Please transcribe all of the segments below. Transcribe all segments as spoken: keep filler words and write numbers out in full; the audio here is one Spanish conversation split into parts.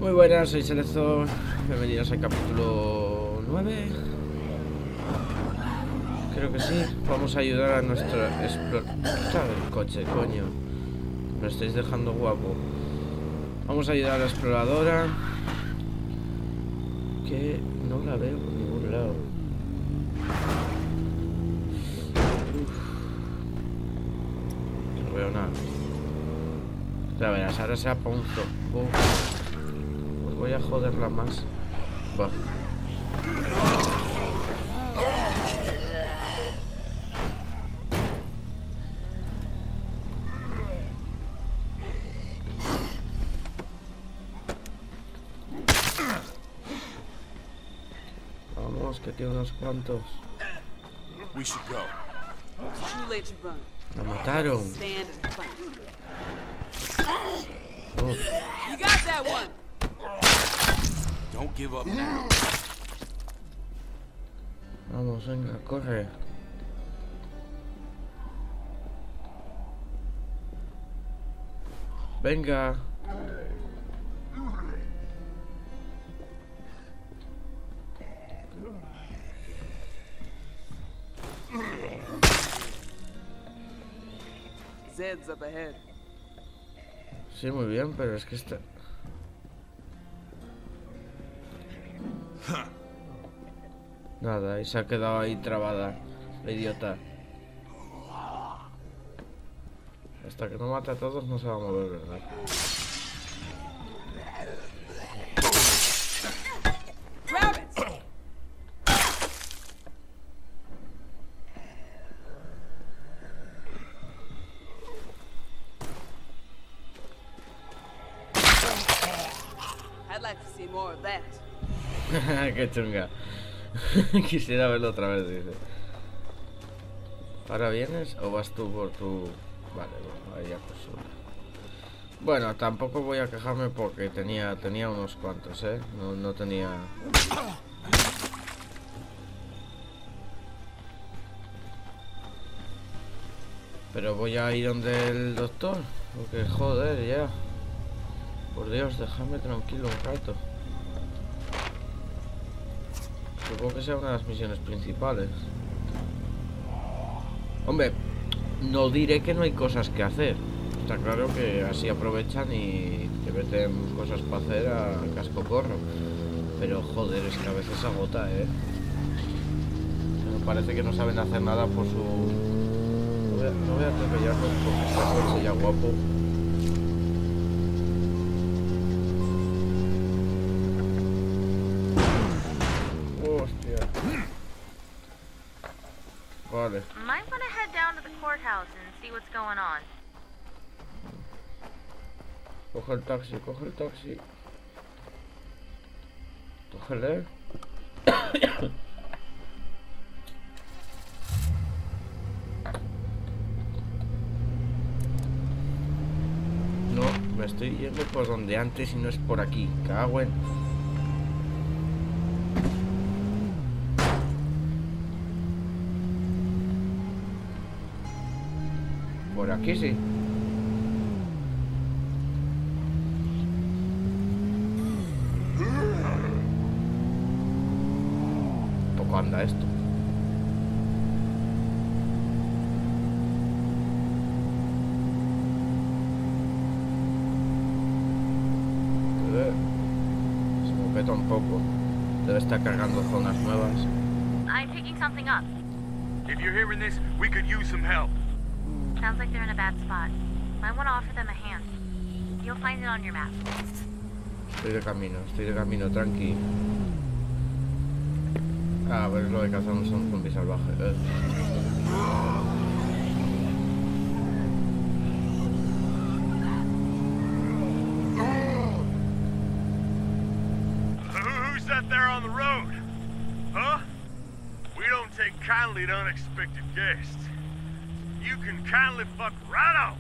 Muy buenas, soy Cerezo. Bienvenidos al capítulo nueve. Creo que sí. Vamos a ayudar a nuestro explorador. El coche, coño. Me estáis dejando guapo. Vamos a ayudar a la exploradora. Que no la veo por ningún lado. Uf. No veo nada. Ya verás, ahora se apunto. Pues voy a joderla más. Va. Vamos, que tiene unos cuantos. We should go. It's too late to run. La mataron. Stand and fight. Oh. You got that one. Don't give up now. Vamos, venga, corre. Venga. Zed's up ahead. Sí, muy bien, pero es que está... Nada, y se ha quedado ahí trabada, la idiota. Hasta que no mate a todos no se va a mover, ¿verdad? I'd like to see more of that. Qué chunga. Quisiera verlo otra vez, dice. ¿Ahora vienes o vas tú por tu...? Vale, bueno, ahí ya pues sola. Bueno, tampoco voy a quejarme porque tenía tenía unos cuantos, ¿eh? No, no tenía... Pero voy a ir donde el doctor. Porque joder, ya. Por Dios, déjame tranquilo un rato. Supongo que sea una de las misiones principales. Hombre, no diré que no hay cosas que hacer. Está claro que así aprovechan y te meten cosas para hacer a casco porro. Pero joder, es que a veces agota, ¿eh? Me parece que no saben hacer nada por su... No voy a, no voy a atropellarlo porque está coche ya guapo. Vale. Might want to head down to the courthouse and see what's going on. Coge el taxi, coge el taxi. Cógele. No, me estoy yendo por donde antes y no es por aquí. Cago en... Por aquí sí. Poco anda esto. Eh, Se me peta un poco. Debe estar cargando zonas nuevas. I'm picking something up. If you're hearing this, we could use some help. Sounds like they're in a bad spot. Might want to offer them a hand. You'll find it on your map. Estoy de camino, estoy de camino, tranqui. Ah, a ver, lo de cazar un zombie salvaje. Eh. Who's that there on the road? Huh? We don't take kindly to unexpected guests. You can kindly fuck right off.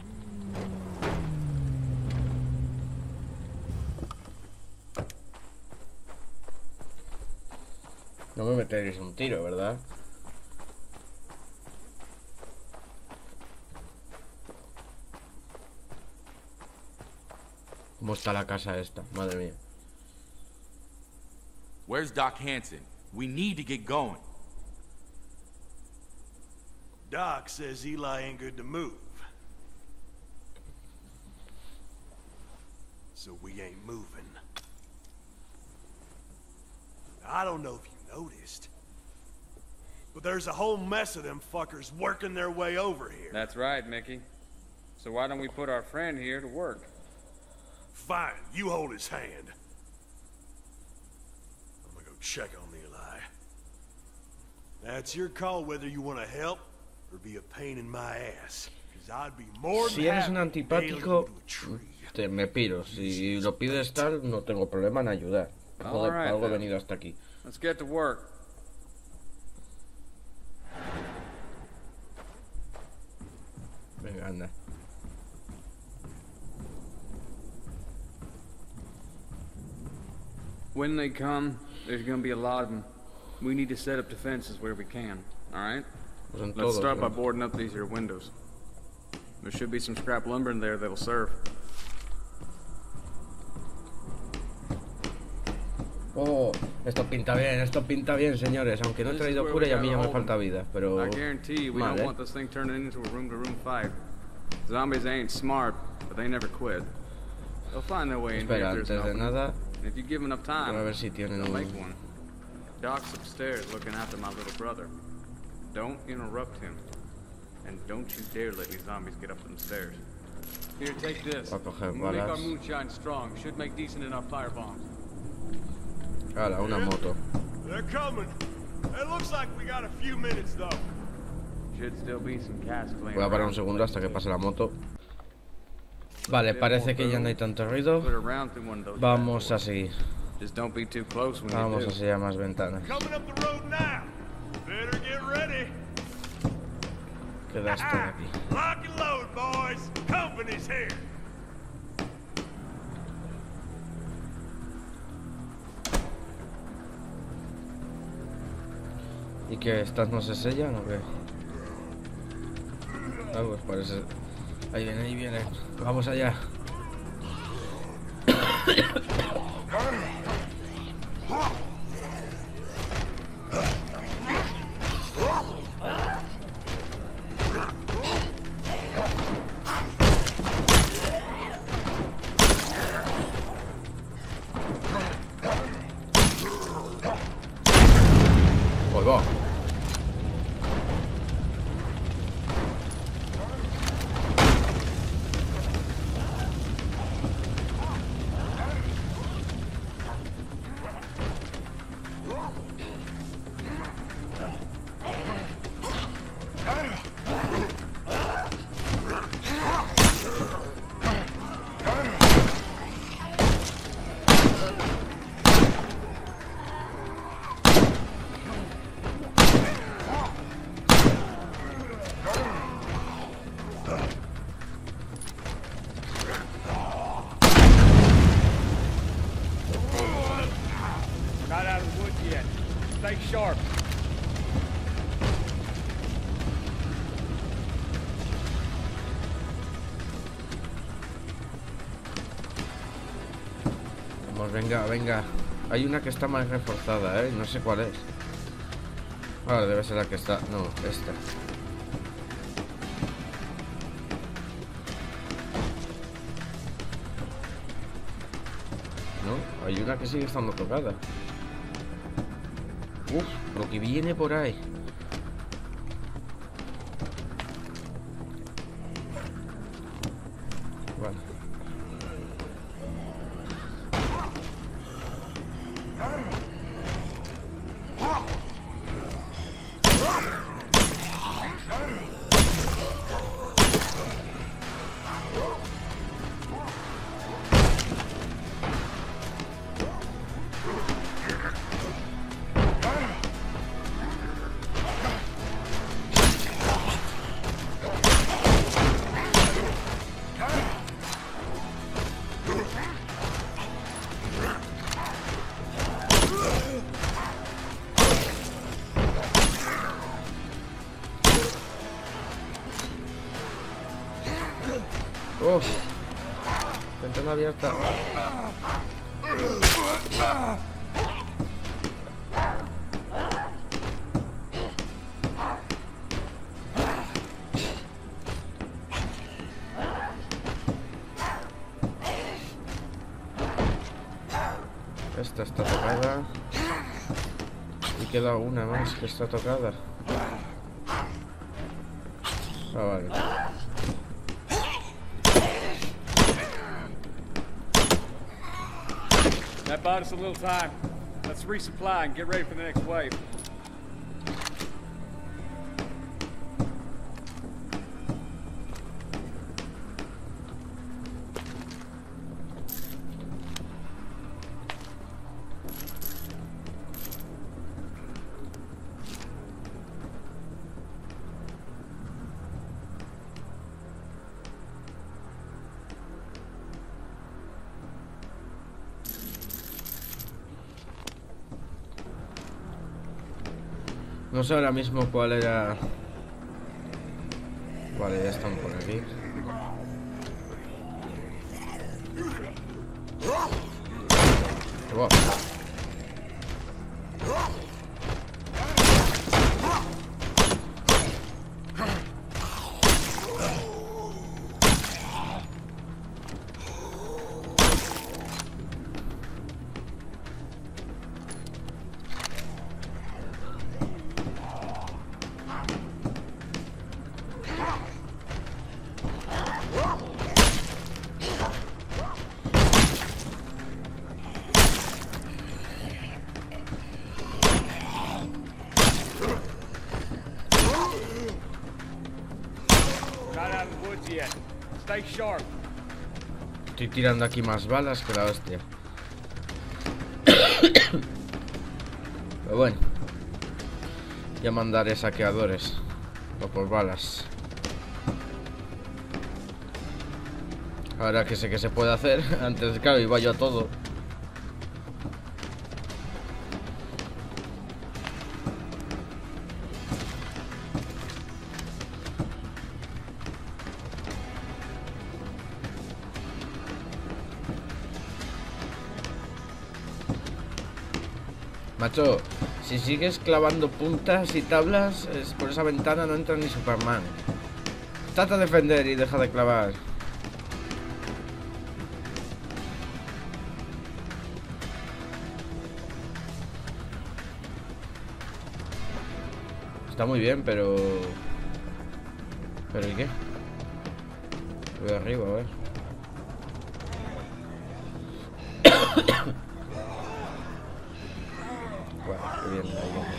No me meteréis un tiro, ¿verdad? ¿Cómo está la casa esta? Madre mía. Where's Doc Hanson? We need to get going. Doc says Eli ain't good to move. So we ain't moving. I don't know if you noticed, but there's a whole mess of them fuckers working their way over here. That's right, Mickey. So why don't we put our friend here to work? Fine, you hold his hand. I'm gonna go check on Eli. That's your call whether you want to help or be a pain in my ass. Because I'd be more than Si eres un happy to nail you antipático, to a tree. te me piro. Si lo pides tal, no tengo problema en ayudar. Joder, Alright, algo he then. venido hasta aquí. Let's get to work. Venga, anda. When they come, there's gonna be a lot of them. We need to set up defenses where we can, alright? Pues en Let's todos, start by ¿no? boarding up these here windows. There should be some scrap lumber in there that'll serve. Oh, esto pinta bien, esto pinta bien, señores. Aunque no he traído cura y a mí ya me falta vida, pero... I guarantee you we mal, don't ¿eh? want this thing turning into a room-to-room fight. Zombies ain't smart, but they never quit. They'll find their way in here Espera, if antes there's de an nada, opening. And if you give them enough time, voy a ver si tienen they'll make un... one. Doc's upstairs looking after my little brother. Don't interrupt him. And don't you dare let these zombies get up them stairs. Here, take this. Va a coger We'll make our balas. moonshine strong. Should make decent enough fire bombs. Hala, una moto. They're coming. It looks like we got a few minutes though. Should still be some cast laying Voy a parar un around. segundo hasta que pase la moto. Vale, parece que ya no hay tanto ruido. Put it around through one of those Vamos bad a seguir. boys. Just don't be too close when Vamos you a do. sellar más ventanas. Coming up the road now. Better get ready. Queda esto de aquí. Lock and load, boys. Company's here. ¿Y qué? ¿Estas no se sellan o qué? Ah, pues parece... Ahí viene, ahí viene. Vamos allá. Pues va. Not out of the woods yet. Stay sharp. Vamos, venga, venga. Hay una que está más reforzada, ¿eh? No sé cuál es. Ahora debe ser la que está... No, esta. No, hay una que sigue estando tocada. Uf, lo que viene por ahí. Vale. Uf. Ten Ventana abierta. Esta está tocada. Y queda una más que está tocada. Ah, vale. That bought us a little time. Let's resupply and get ready for the next wave. No sé ahora mismo cuál era. Vale, ya están por aquí. Wow. Estoy tirando aquí más balas que la hostia. Pero bueno, ya mandaré saqueadores o por balas. Ahora que sé que se puede hacer. Antes, claro, iba yo a todo. Macho, si sigues clavando puntas y tablas, es por esa ventana no entra ni Superman. Trata de defender y deja de clavar. Está muy bien, pero... ¿Pero y qué? Voy arriba, a ver. Bueno, qué bien, ahí viene.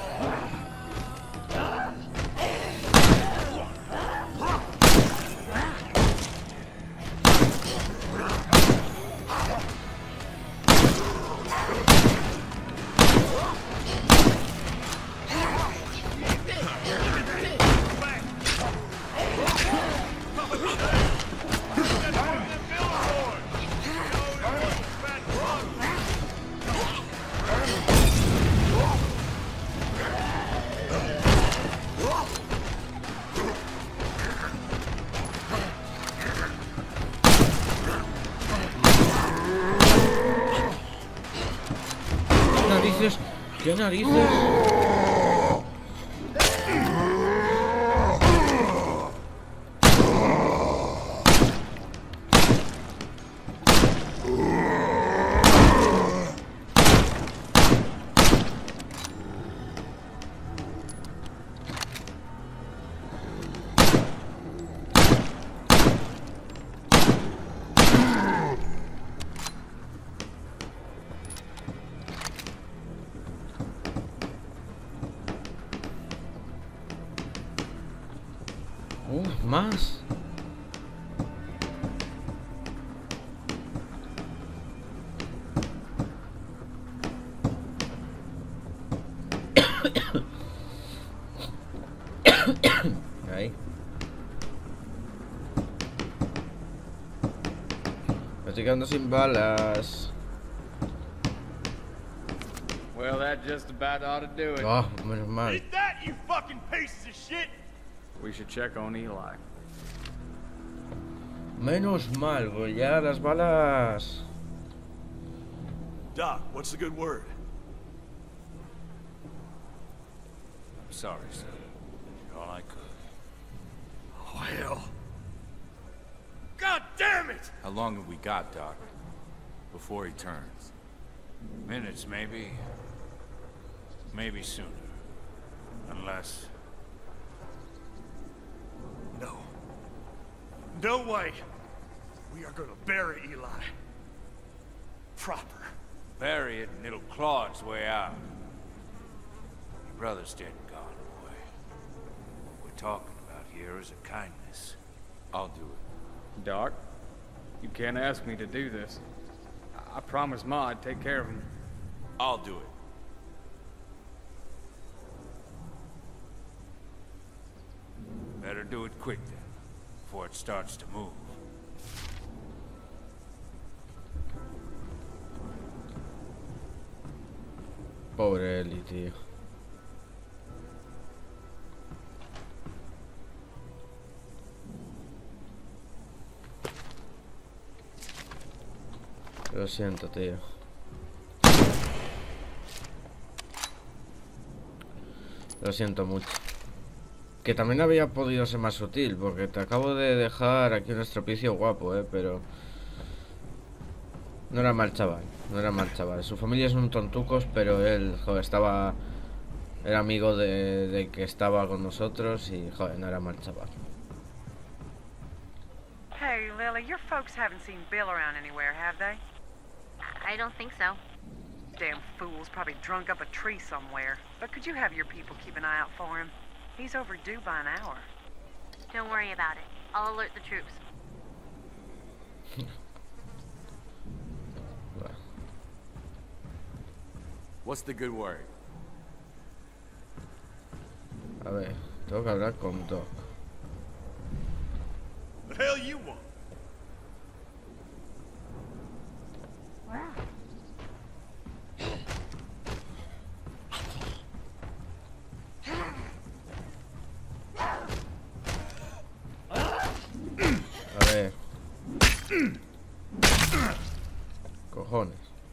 ¿Qué narices? Uh, más. Ahí. Me estoy quedando sin balas. Well, that just about ought to do it. Oh, menos mal. Eat that, you fucking pieces of shit! We should check on Eli. Menos mal, pues ya las balas... Doc, what's the good word? Sorry, sir. Did all I could. Oh, hell. God damn it! How long have we got, Doc? Before he turns. Minutes, maybe. Maybe sooner. Unless... No. No way. We are gonna bury Eli. Proper. bury it and it'll claw its way out. Your brother's dead and gone, boy. What we're talking about here is a kindness. I'll do it. Doc, you can't ask me to do this. I, I promised Ma I'd take care of him. I'll do it. Better do it quick then, before it starts to move. Pobre Eli, tío. Lo siento, tío. Lo siento mucho. Que también había podido ser más sutil, porque te acabo de dejar aquí un estropicio guapo, eh, pero... No era mal chaval, no era mal chaval. Su familia es un tontucos, pero él, joder, estaba... Era amigo de, de que estaba con nosotros y, joder, no era mal chaval. Hey, Lily, your folks haven't seen Bill around anywhere, have they? I don't think so. Damn fool's probably drunk up a tree somewhere. But could you have your people keep an eye out for him? He's overdue by an hour. Don't worry about it. I'll alert the troops. What's the good word? A ver, tengo que hablar con Doc. The hell you want? A ver. Cojones.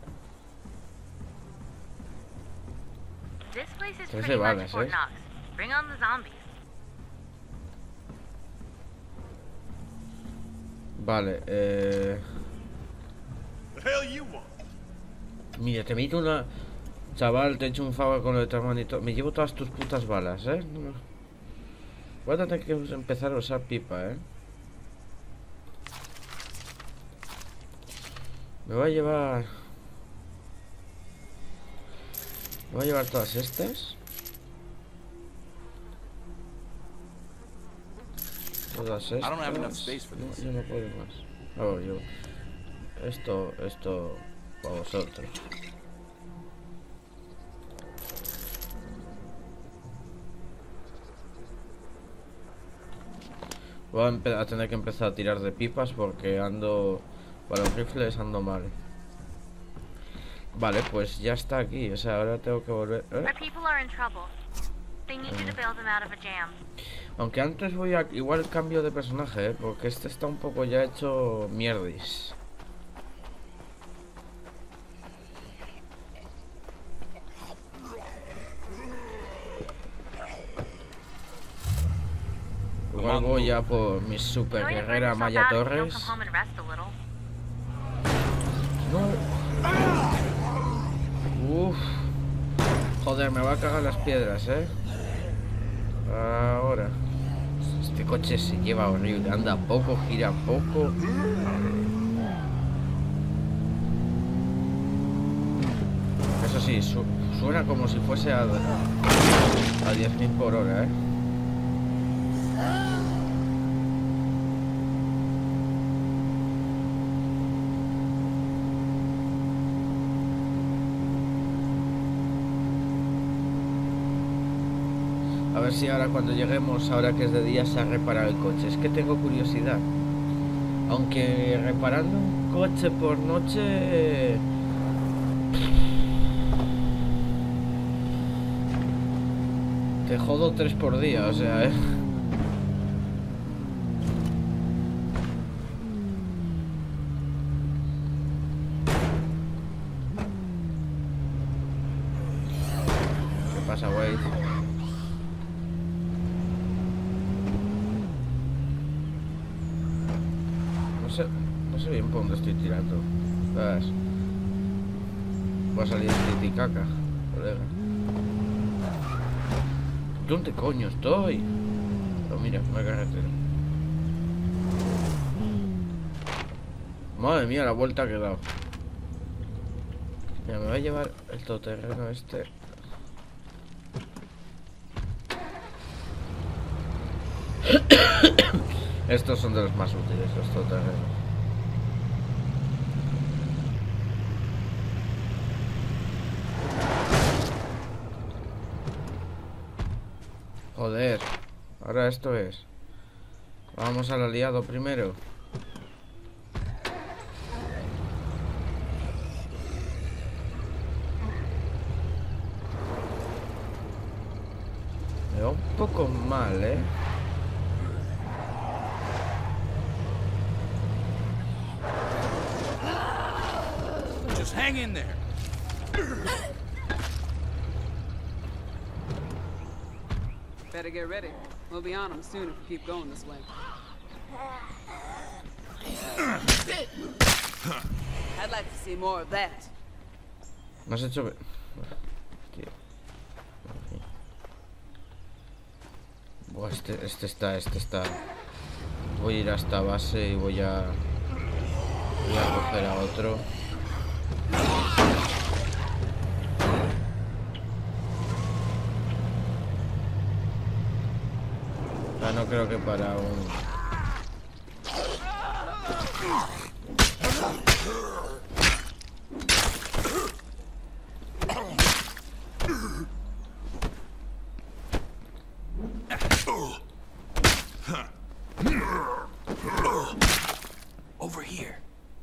This place is Trece pretty much balas, Fort eh. Knox. Bring on the zombies. Vale, eh... The hell you want? Mira, te meto una... Chaval, te he hecho un favor con lo de tu hermanito. Me llevo todas tus putas balas, ¿eh? No. Voy a tener que empezar a usar pipa, ¿eh? Me voy a llevar... Me voy a llevar todas estas. Todas estas. I don't have enough space for No, this. yo no puedo más. Oh, yo... Esto, esto... Para vosotros. Voy a, empe- a tener que empezar a tirar de pipas porque ando... Para los rifles ando mal. Vale, pues ya está aquí. O sea, ahora tengo que volver... ¿eh? Our people are in trouble. They need you to bail them out of a jam. Aunque antes voy a... Igual cambio de personaje, ¿eh? Porque este está un poco ya hecho mierdis. Igual voy ya por mi super Go ahead and guerrera burn Maya yourself out if you don't Torres. come home and rest a little. No. Uf. Joder, me va a cagar las piedras, eh. Ahora. Este coche se lleva horrible. Anda poco, gira poco. Eso sí, su suena como si fuese a, a diez mil por hora, eh. A ver si ahora cuando lleguemos, ahora que es de día, se ha reparado el coche. Es que tengo curiosidad. Aunque reparando un coche por noche... Te jodo tres por día, o sea, eh. pasa, Wade? No sé, no sé bien por dónde estoy tirando. ¿Sabes? Voy a salir de titicaca, colega. ¿Dónde coño estoy? Pero mira, una carretera. Madre mía, la vuelta que he dado. Mira, me va a llevar el todoterreno este. Estos son de los más útiles, los todoterrenos. Joder, ahora esto es. Vamos al aliado primero. Me va un poco mal, eh. Just hang in there. Better get ready. We'll be on them soon if we keep going this way. I'd like to see more of that. Me has hecho... Tío. Buah, este, este está, este está... Voy a ir a esta base y voy a... Voy a coger a otro. Ah, no creo que para un... Over here.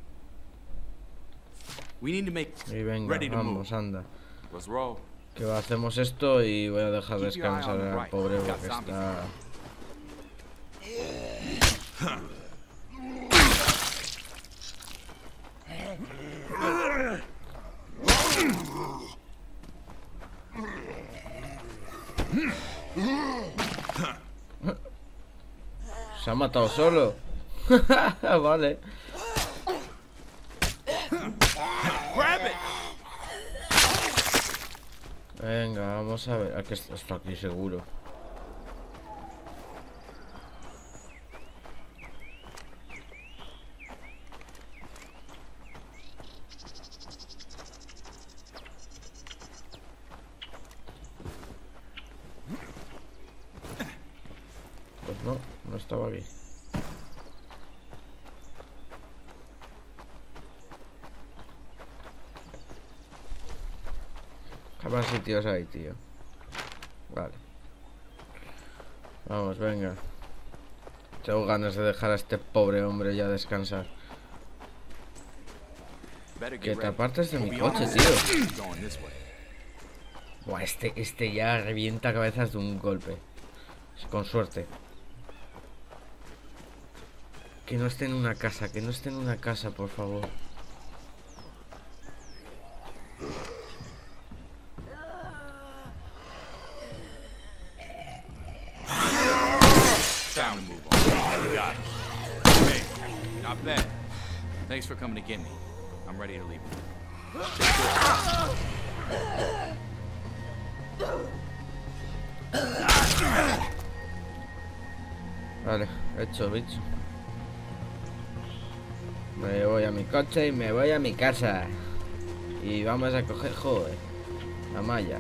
We need to make Y venga, ready to vamos, move. anda. Let's roll. Que va, hacemos esto y voy a dejar Keep your eye descansar on the al right. pobre Got que zombies está... Se ha matado solo. Vale. Venga, vamos a ver. Aquí está, está aquí seguro. Pues no, no estaba aquí. Hay más sitios ahí, tío. Vale. Vamos, venga. Tengo ganas de dejar a este pobre hombre ya descansar. Que te apartes de mi coche, tío. Buah, este, este ya revienta cabezas de un golpe. Con suerte. Que no esté en una casa, que no esté en una casa, por favor. Not bad. Thanks for coming to get me. I'm ready to leave. Vale, hecho, bicho. Me voy a mi coche y me voy a mi casa. Y vamos a coger, joder, la malla.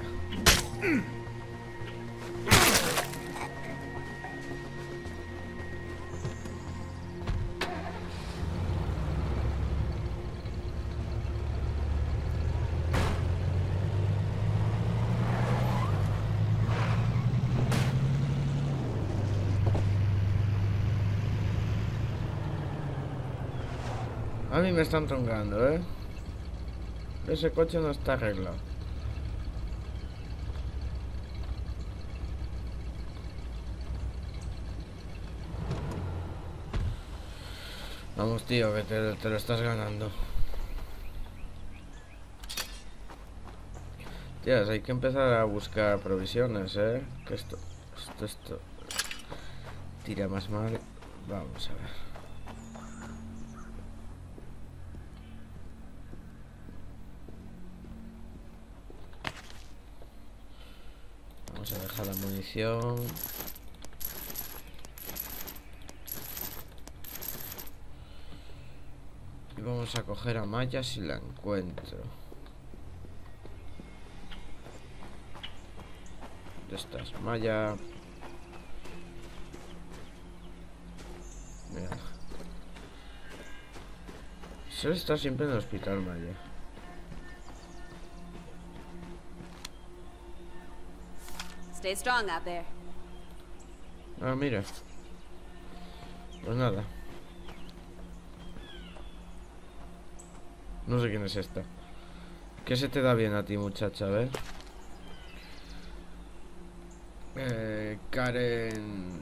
A mí me están troncando, ¿eh? Ese coche no está arreglado. Vamos, tío, que te, te lo estás ganando. Hostias, hay que empezar a buscar provisiones, ¿eh? Que esto, esto, esto tira más mal. Vamos a ver. Vamos a dejar la munición. Y vamos a coger a Maya si la encuentro. ¿Dónde estás, Maya? Mira. Suele estar siempre en el hospital, Maya. Stay strong out there. Ah, mira. Pues nada. No sé quién es esta. ¿Qué se te da bien a ti, muchacha? A ver. Eh, Karen.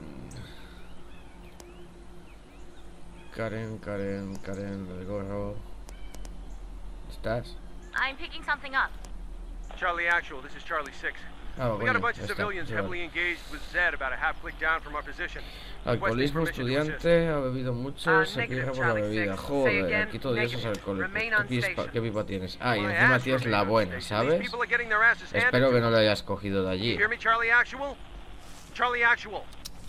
Karen, Karen, Karen del gorro. ¿Estás? I'm picking something up. Charlie Actual, this is Charlie six. Ah, We got a coño, bunch of ya está, civilians sí, heavily vale. engaged with Zed about a half click down from our position. Alcoholismo, estudiante, ha bebido mucho, se queja por la bebida. Joder, aquí todo eso es alcohólico. ¿Qué pipa, ¿Qué pipa tienes? Ah, y encima tienes la buena, ¿sabes? Espero que no la hayas cogido de allí. Hear me, Charlie Actual? Charlie Actual.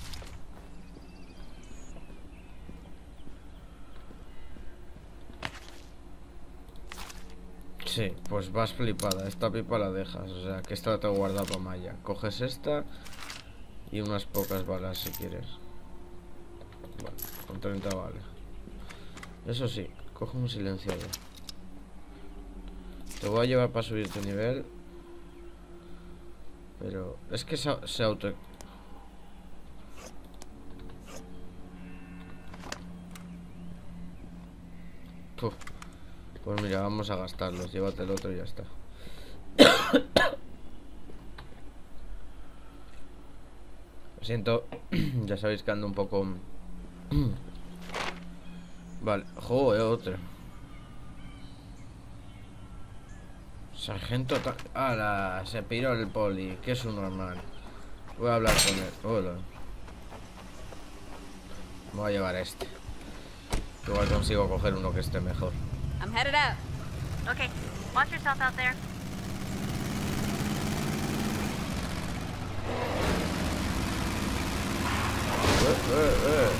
Sí, pues vas flipada. Esta pipa la dejas, o sea, que esta te guarda para Maya. Coges esta y unas pocas balas si quieres. Vale, con treinta vale. Eso sí, coge un silenciador. Te voy a llevar para subir tu nivel. Pero es que se, se auto... Uf. Pues mira, vamos a gastarlos. Llévate el otro y ya está. Lo siento. Ya sabéis que ando un poco... Vale. Joder, otro. Sargento... ¡Hala! Se piró el poli. Que es un normal. Voy a hablar con él. Hola. Voy a llevar a este. Igual consigo coger uno que esté mejor. I'm headed out. Okay, watch yourself out there. Eh, eh, eh.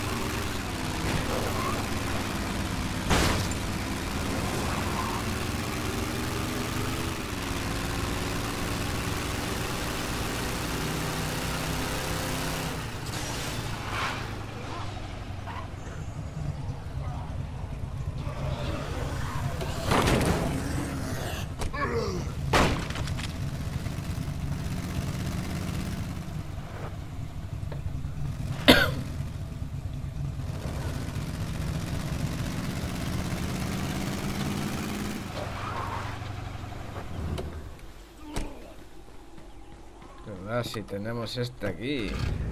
¿Verdad? Si tenemos este aquí.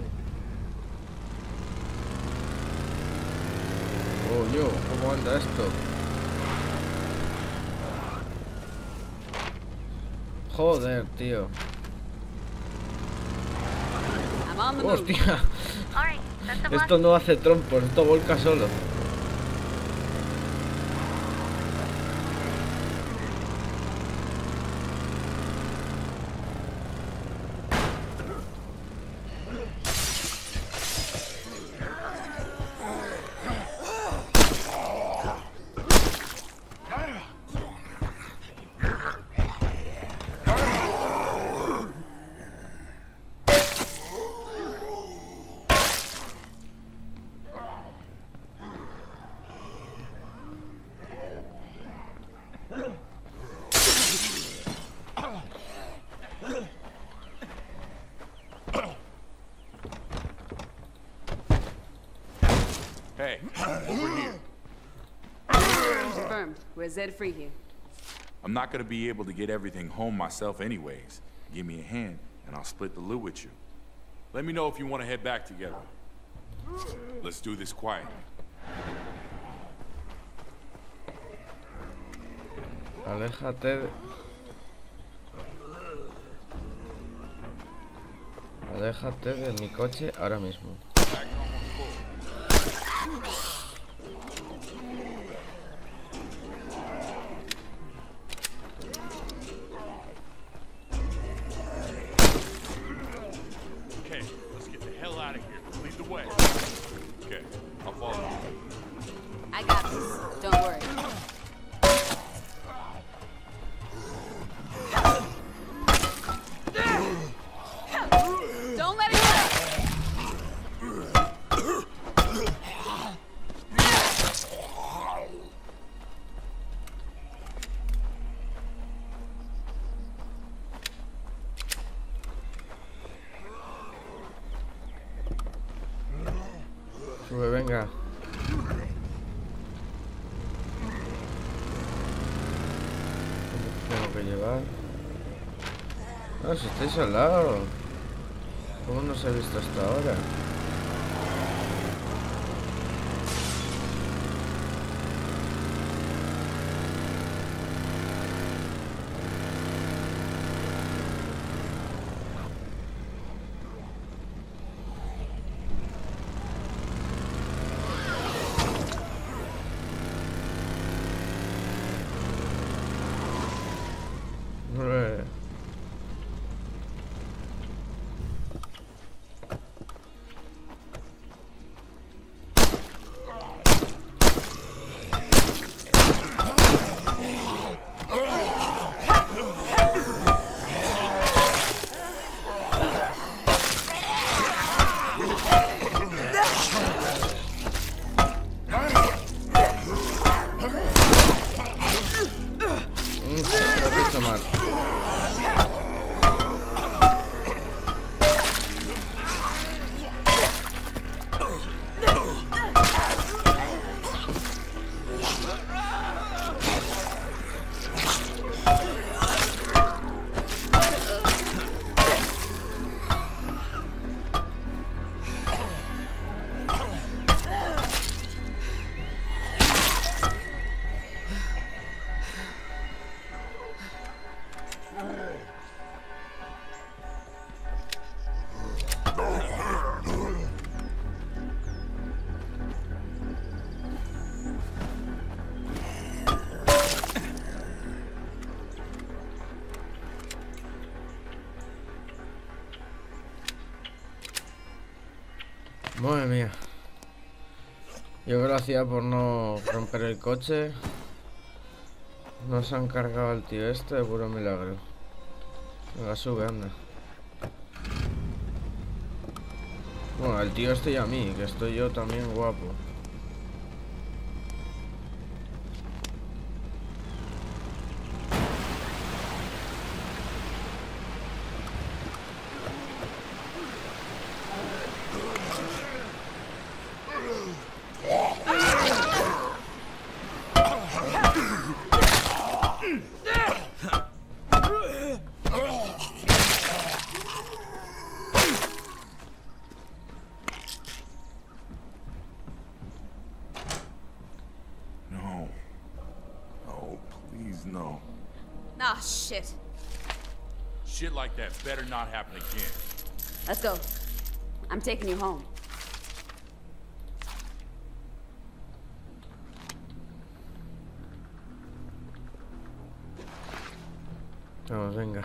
Oh, yo, ¿cómo anda esto? Joder, tío. I'm on the move. Hostia. All right, that's the Esto no hace trompos, esto volca solo. Hey, over here. Confirmed. We're Zed free here. I'm not gonna be able to get everything home myself anyways. Give me a hand, and I'll split the loot with you. Let me know if you want to head back together. Let's do this quietly. Aléjate de... Aléjate de mi coche ahora mismo. Okay, let's get the hell out of here. Lead the way. Okay, I'll follow. I got this. Don't worry. Don't let it go. Sube, venga. Tengo que llevar. Ah, si estáis al lado. ¿Cómo no os he visto hasta ahora? Eh. Mm, lo he hecho mal. Madre mía. Yo gracias por no romper el coche. No se han cargado al tío este, de puro milagro. Venga, sube, anda. Bueno, al tío este y a mí, que estoy yo también guapo. No. Oh, please, no. Ah, shit. Shit like that better not happen again. Let's go. I'm taking you home. Vamos, venga.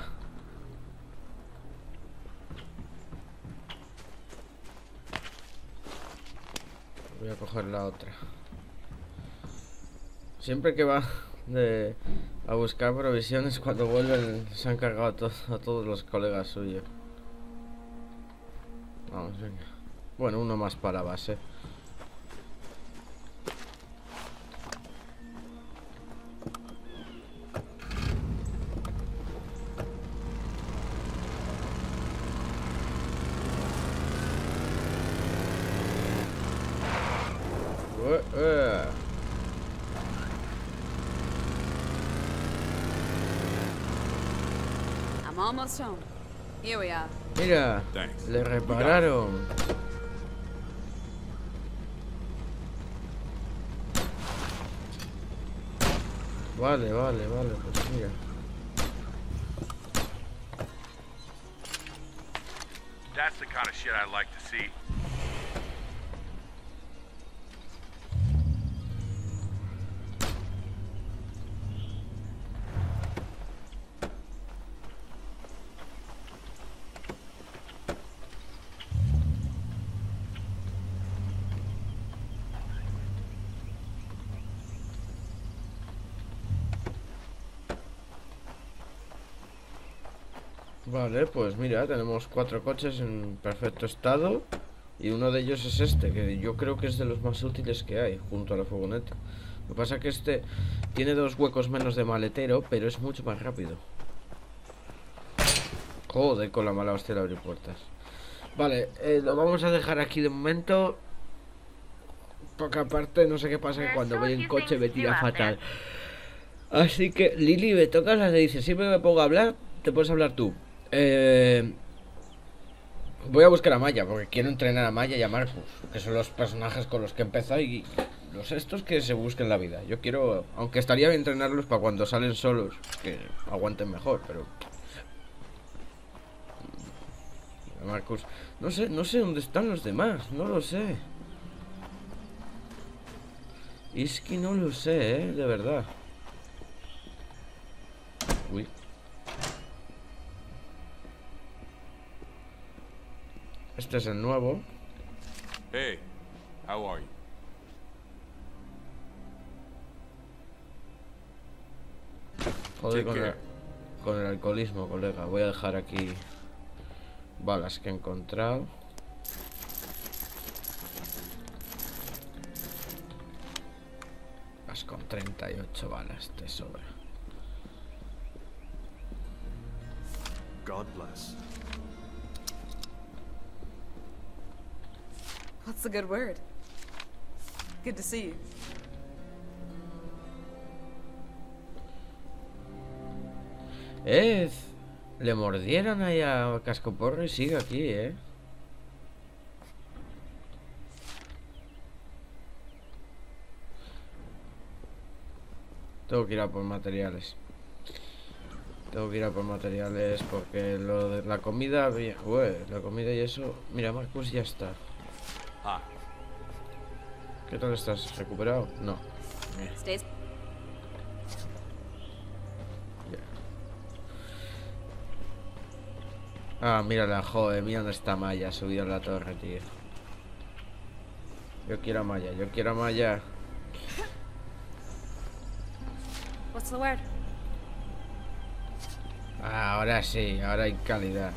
Voy a coger la otra. Siempre que va de a buscar provisiones, cuando vuelven se han cargado a, to a todos los colegas suyos. Vamos, venga. Bueno, uno más para base. Uh, uh. I'm almost home. Here we are. Mira, Thanks. le repararon. Vale, vale, vale, pues mira. That's the kind of shit I like to see. Vale, pues mira, tenemos cuatro coches en perfecto estado. Y uno de ellos es este, que yo creo que es de los más útiles que hay, junto a la furgoneta. Lo que pasa es que este tiene dos huecos menos de maletero, pero es mucho más rápido. Joder, con la mala hostia de abrir puertas. Vale, eh, lo vamos a dejar aquí de momento. Porque aparte no sé qué pasa, que cuando voy en coche me tira fatal. Así que, Lily, me tocas las le dice, siempre me pongo a hablar, te puedes hablar tú. Eh, voy a buscar a Maya, porque quiero entrenar a Maya y a Marcus, que son los personajes con los que he empezado, y los estos que se busquen la vida. Yo quiero, aunque estaría bien entrenarlos para cuando salen solos, que aguanten mejor, pero... Marcus, no sé, no sé dónde están los demás, no lo sé. Es que no lo sé, eh, de verdad. Uy. Este es el nuevo. Hey, how are you? Joder, con el, con el alcoholismo, colega. Voy a dejar aquí balas que he encontrado. Vas con treinta y ocho balas, te sobra. God bless. What's the good word? Good to see you. Eh, le mordieron ahí a Cascoporro y sigue aquí, eh. Tengo que ir a por materiales. Tengo que ir a por materiales porque lo de la comida, ué, la comida y eso. Mira, Marcus ya está. Ah. ¿Qué tal estás? ¿Recuperado? No. Stays. Ah, mírala, joder, mira dónde está Maya, subido a la torre, tío. Yo quiero a Maya, yo quiero a Maya. What's the word? Ah, ahora sí, ahora hay calidad.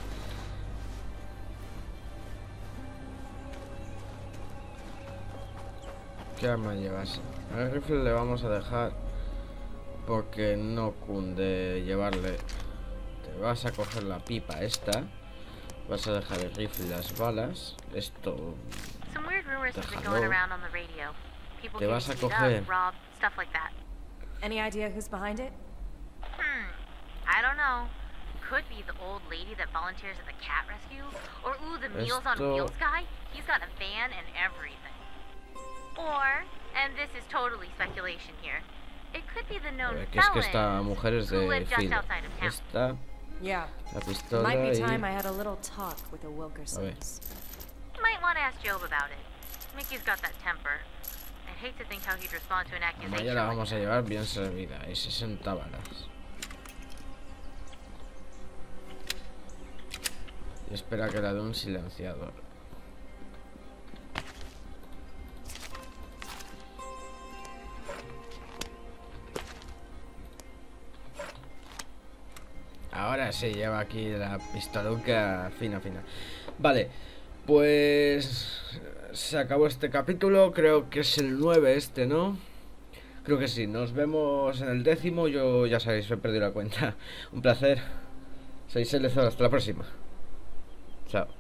¿Qué arma llevas? Al rifle le vamos a dejar porque no cunde llevarle. Te vas a coger la pipa esta. Vas a dejar el rifle y las balas. Esto. Déjalo. Te vas a coger. Any idea who's behind it? Hmm. I don't know. Could be the old lady that volunteers at the cat rescue. Or, ooh, the Meals on Wheels guy. He's got a van and everything. Or, and this is totally speculation here, it could be the known felon. Que es que esta mujer es de Phil. Esta. Yeah. La pistola Might be y... time I had a little talk with the Wilkersons. You might want to ask Job about it. Mickey's got that temper. I'd hate to think how he'd respond to an accusation. Maya la vamos a llevar bien servida. Y sesenta balas. Y espera que la dé un silenciador. Ahora sí, lleva aquí la pistoluca fina, fina. Vale, pues se acabó este capítulo. Creo que es el nueve este, ¿no? Creo que sí. Nos vemos en el décimo. Yo, ya sabéis, he perdido la cuenta. Un placer. Soy Selezor, hasta la próxima. Chao.